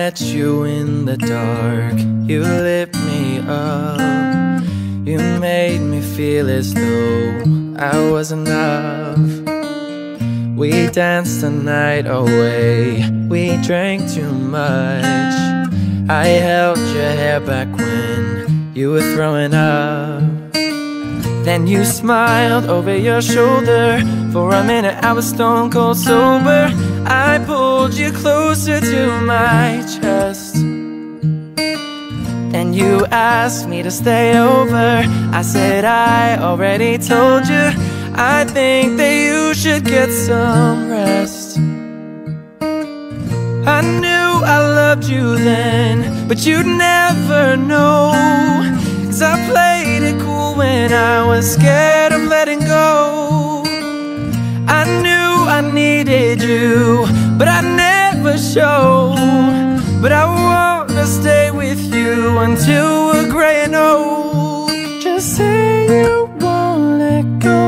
met you in the dark, you lit me up. You made me feel as though I was enough. We danced the night away, we drank too much. I held your hair back when you were throwing up. Then you smiled over your shoulder. For a minute I was stone cold sober. I pulled you closer to my chest. Then you asked me to stay over. I said I already told you. I think that you should get some rest. I knew I loved you then, but you'd never know. 'Cause I played it cool when I was scared of letting go. I knew I needed you, but I never showed. But I wanna stay with you until we're gray and old. Just say you won't let go.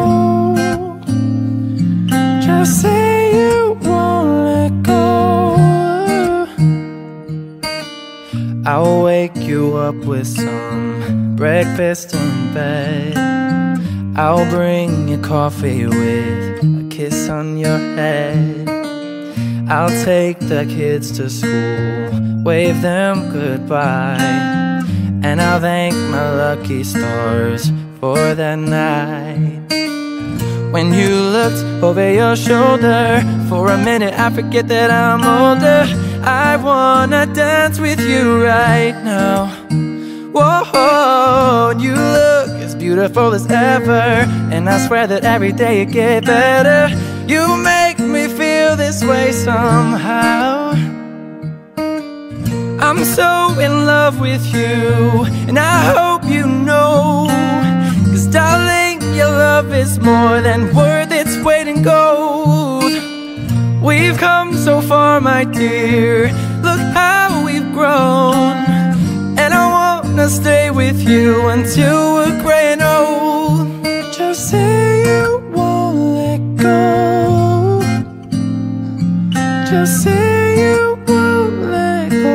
Just say you won't let go. I'll wake you up with some breakfast in bed. I'll bring you coffee with a kiss on your head. I'll take the kids to school, wave them goodbye, and I'll thank my lucky stars for that night. When you looked over your shoulder, for a minute I forget that I'm older. I wanna dance with you right now. Whoa, you look as beautiful as ever, and I swear that every day you get better. You make me feel this way somehow. I'm so in love with you, and I hope you know. 'Cause darling, your love is more than worth its weight in gold. We've come so far, my dear, look how we've grown. And I wanna stay with you until we're gray and old. Just say you won't let go. Just say you won't let go.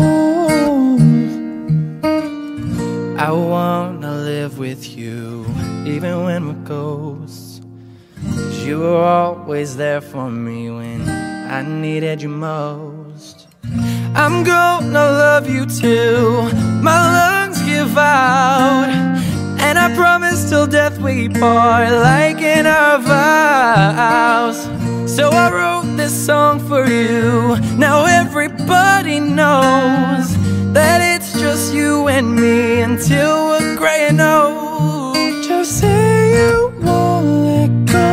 I wanna live with you, even when we're ghosts. 'Cause you were always there for me when I needed you most. I'm gonna love you till my lungs give out, and I promise till death we part, like in our vows. So I wrote this song for you. Now everybody knows that it's just you and me until we're gray and old. Just say you won't let go.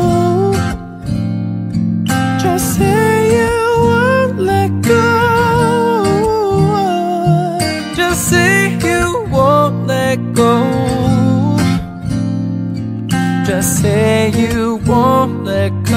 Just say you won't let go. Just say you won't let go. Just say you won't let go.